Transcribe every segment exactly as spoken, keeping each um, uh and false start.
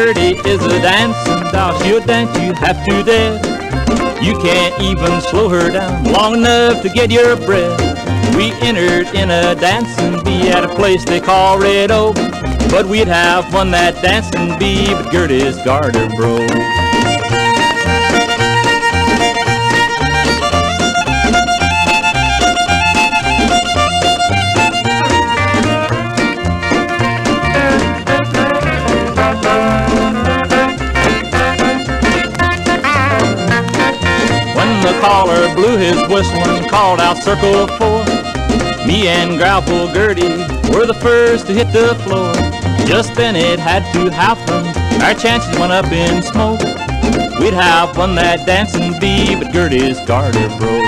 Gertie is a dancing doll, she'll dance you half to death. You can't even slow her down long enough to get your breath. We entered in a dancing bee at a place they call Red Oak, but we'd have won that dancing bee, but Gertie's garter broke. The caller blew his whistle and called out circle four. Me and Grapple Gertie were the first to hit the floor. Just then it had to happen, our chances went up in smoke. We'd have won that dancing bee, but Gertie's garter broke.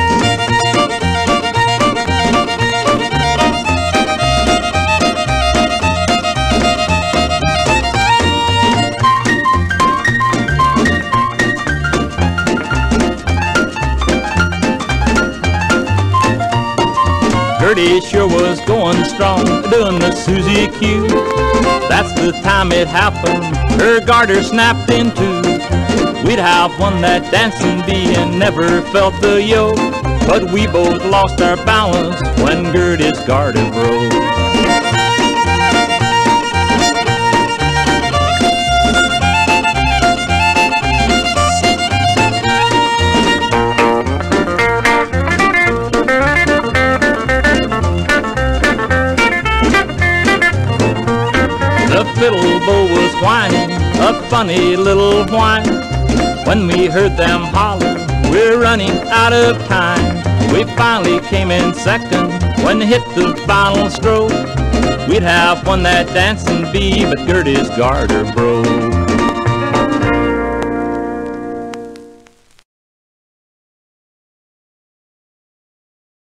Gertie sure was going strong, doing the Susie Q. That's the time it happened, her garter snapped in two. We'd have won that dancing bee and never felt the yoke, but we both lost our balance when Gertie's garter broke. The fiddle bow was whining a funny little whine. When we heard them holler, we're running out of time. We finally came in second when they hit the final stroke. We'd have won that dancing bee, but Gertie's garter broke.